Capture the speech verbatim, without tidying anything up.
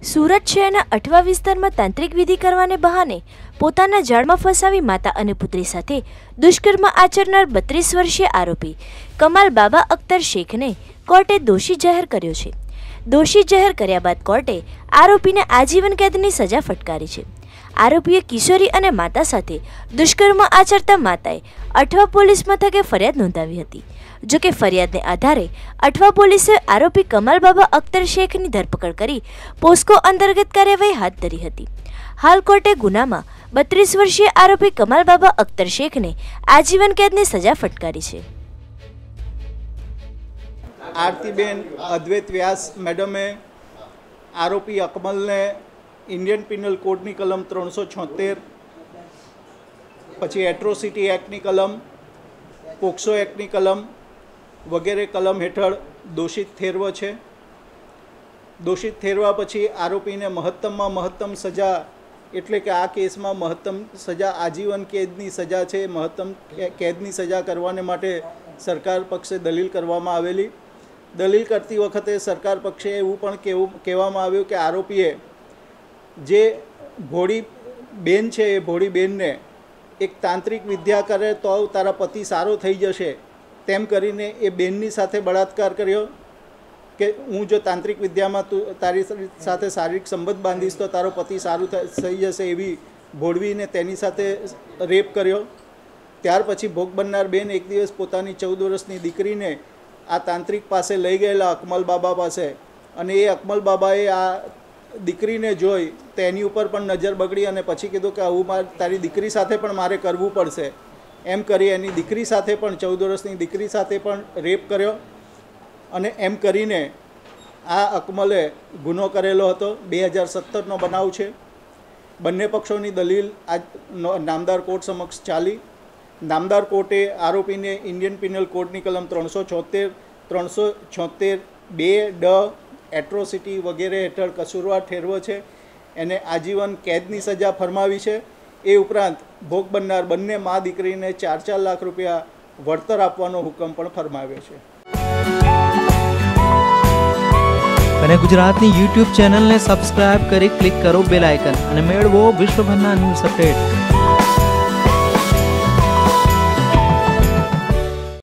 સુરત શહેરના અઠવા વિસ્તારમાં તાંત્રિક વિધિ કરવાને બહાને પોતાના જાળમાં ફસાવી માતા અને પુત્રી સાથે દુષ્કર્મ આચરનાર બત્રીસ વર્ષીય આરોપી કમાલ બાબા અખ્તર શેખને કોર્ટે દોષી જાહેર કર્યો છે। દોષી જાહેર કર્યા બાદ કોર્ટે આરોપીને આજીવન કેદની સજા ફટકારી છે। આરોપીએ કિશોરી અને માતા સાથે દુષ્કર્મ આચરતા માતાએ અઠવા પોલીસ મથકે ફરિયાદ નોંધાવી હતી। જો કે ફરિયાદને આધારે અઠવા પોલીસે આરોપી કમાલ બાબા અખ્તર શેખની ધરપકડ કરી પોસ્કો અંતર્ગત કાર્યવાહી હાથ ધરી હતી। હાલ કોર્ટે ગુનામાં બત્રીસ વર્ષીય આરોપી કમાલ બાબા અખ્તર શેખને આજીવન કેદની સજા ફટકારી છે। आरतीबेन अद्वैत व्यास मैडमे आरोपी अकमल ने इंडियन पीनल कोडनी कलम त्रण सौ छोतेर पछी एट्रोसिटी एक्टनी कलम पोक्सो एक्टनी कलम वगैरह कलम हेठळ दोषित ठेरवो छे। दोषित ठेरवा पछी आरोपी ने महत्तम में महत्तम सजा एटले के आ केस में महत्तम सजा आजीवन कैदनी सजा छे। महत्तम कैदनी सजा करवाने माटे सरकार पक्षे दलील करवामां आवेली। दलील करती वखते सरकार पक्षे एवुं पण कहेवामां आव्युं के आरोपीए जे भोળી बेन छे ए भोળી बेनने एक तांत्रिक विद्या करे तो तारा पति सारो थई जशे तेम करीने ए बेननी साथे बलात्कार कर्यो के हूँ जो तांत्रिक विद्या में तू तारी साथे शारीरिक संबंध बांधीश तो तारो पति सारू थई जशे एवी भोळवीने तेनी साथे रेप कर्यो। त्यार पछी भोग बननार बेन एक दिवस पोतानी चौदह वर्षनी दीकरीने आ तांत्रिक पासे लई गयेला अकमल बाबा पासे अने ए अकमल बाबाए आ दीकरीने जोई तेनी उपर पण नजर बगड़ी अने पछी कीधुं के आવું मार तारी दीकरी साथे पण मारे करवू पड़शे एम करी एनी दीकरी साथे पण चौदह वर्षनी दीकरी साथे पण रेप कर्यो अने एम करीने आ अकमले गुनो करेलो हतो। बे हज़ार सत्तर नो बनाव छे। बंने पक्षोनी दलील आज नामदार कोर्ट समक्ष चाली। नामदार कोर्टे आरोपी ने इंडियन पीनल कोडनी कलम त्रण सौ छोतेर त्रण सौ छोतेर बे ड एट्रोसिटी वगैरह हेठळ कसूरवार ठेरवो छे। एने आजीवन कैदनी सजा फरमावी छे। ए उपरांत भोग बननार बंने माँ दीकरीने चार चार लाख रुपया वळतर आपवानो हुकम पण फरमाव्यो छे। અને ગુજરાતની યુટ્યુબ ચેનલને સબસ્ક્રાઇબ કરી ક્લિક કરો બેલ આઇકન અને મેળવો વિશ્વભરના ન્યૂઝ અપડેટ।